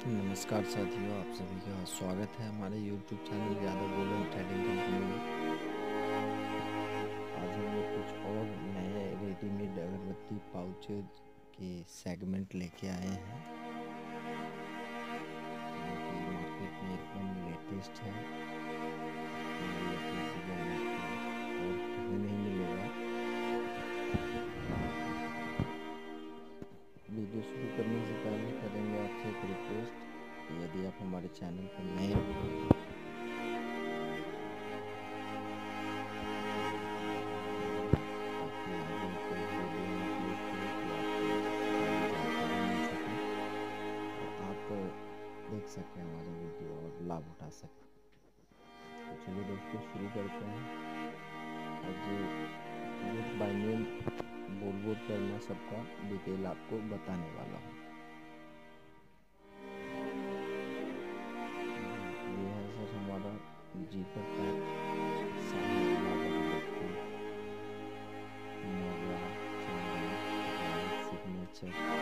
नमस्कार साथियों, आप सभी का स्वागत है हमारे YouTube channel Yadav golden trading company में। आज हम लोग कुछ और नए रेडीमेड अगरबत्ती पाउचेज के सेगमेंट लेके आए हैं, जो कि मार्केट में एकदम लेटेस्ट है। लेटेस्ट डिजाइन आपको और कहीं नहीं मिलेगा। वीडियो शुरू करने से पहले करेंगे आपसे एक रिक्वेस्ट, यदि आप हमारे चैनल पर नए हो ताकि आगे कोई वीडियो हम अपलोड करें तो आपको सारी जानकारी मिल सके और आप देख सकें हमारे वीडियो और लाभ उठा सकें। तो चलिए दोस्तों, शुरू करते हैं। आज वोट बाय नेम बोल कर मैं सबका डिटेल आपको बताने वाला हूँ। ये है सर हमारा जीपर पैक, सिग्नेचर